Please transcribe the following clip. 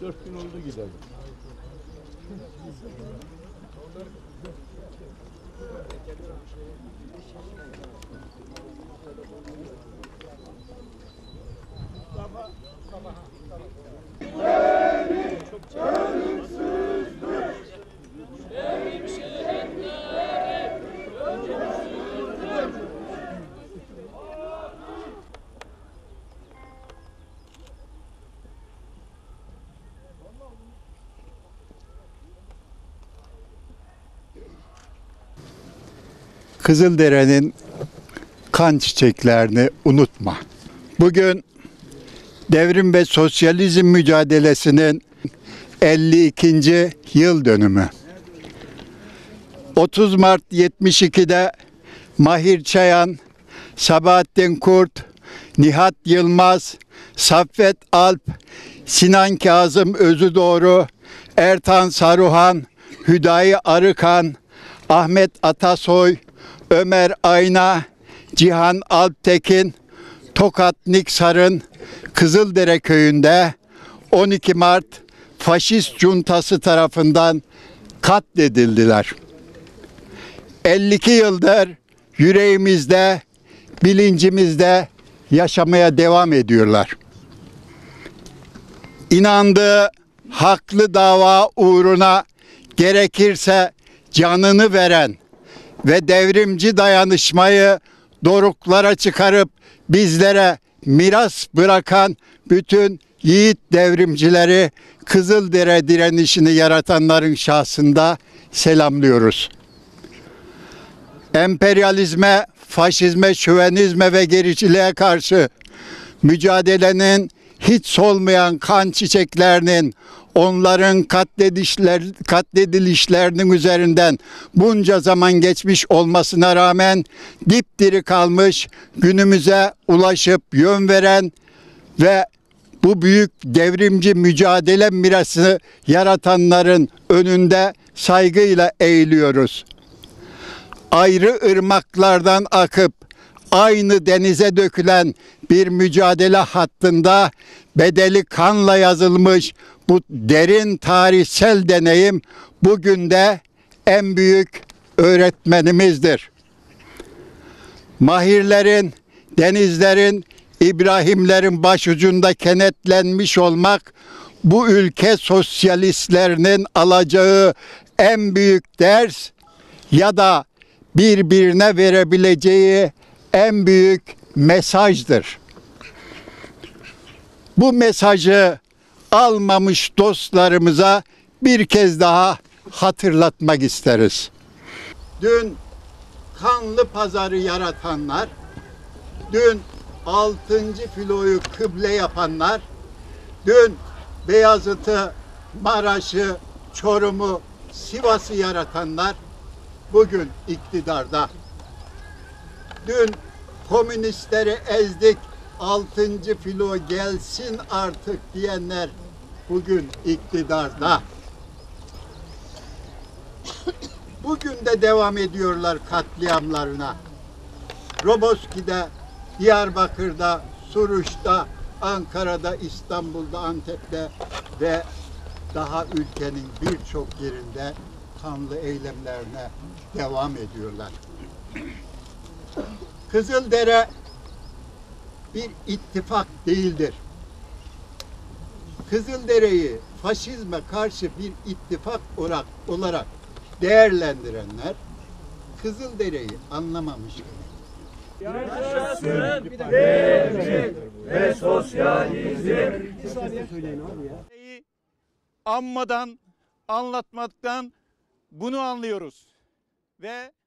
3-4 gün oldu gidelim. Kızıldere'nin kan çiçeklerini unutma. Bugün devrim ve sosyalizm mücadelesinin 52. yıl dönümü. 30 Mart 72'de Mahir Çayan, Sabahattin Kurt, Nihat Yılmaz, Saffet Alp, Sinan Kazım Özüdoğru, Ertan Saruhan, Hüdayi Arıkan, Ahmet Atasoy, Ömer Ayna, Cihan Alptekin, Tokat Niksar'ın Kızıldere köyünde 12 Mart faşist cuntası tarafından katledildiler. 52 yıldır yüreğimizde, bilincimizde yaşamaya devam ediyorlar. İnandığı haklı dava uğruna gerekirse canını veren ve devrimci dayanışmayı doruklara çıkarıp bizlere miras bırakan bütün yiğit devrimcileri, Kızıldere direnişini yaratanların şahsında selamlıyoruz. Emperyalizme, faşizme, şövenizme ve gericiliğe karşı mücadelenin hiç solmayan kan çiçeklerinin, onların katledilişlerinin üzerinden bunca zaman geçmiş olmasına rağmen dipdiri kalmış, günümüze ulaşıp yön veren ve bu büyük devrimci mücadele mirası yaratanların önünde saygıyla eğiliyoruz. Ayrı ırmaklardan akıp aynı denize dökülen bir mücadele hattında bedeli kanla yazılmış bu derin tarihsel deneyim bugün de en büyük öğretmenimizdir. Mahirlerin, denizlerin, İbrahimlerin başucunda kenetlenmiş olmak bu ülke sosyalistlerinin alacağı en büyük ders ya da birbirine verebileceği en büyük mesajdır. Bu mesajı almamış dostlarımıza bir kez daha hatırlatmak isteriz. Dün kanlı pazarı yaratanlar, dün 6. filoyu kıble yapanlar, dün Beyazıt'ı, Maraş'ı, Çorum'u, Sivas'ı yaratanlar bugün iktidarda. Dün komünistleri ezdik, 6. filo gelsin artık diyenler bugün iktidarda. Bugün de devam ediyorlar katliamlarına. Roboski'de, Diyarbakır'da, Suruç'ta, Ankara'da, İstanbul'da, Antep'te ve daha ülkenin birçok yerinde kanlı eylemlerine devam ediyorlar. Kızıldere bir ittifak değildir. Kızıldere'yi faşizme karşı bir ittifak olarak değerlendirenler Kızıldere'yi anlamamışlar. Yaşasın devrim ve sosyalizm. Anmadan, anlatmaktan bunu anlıyoruz. Ve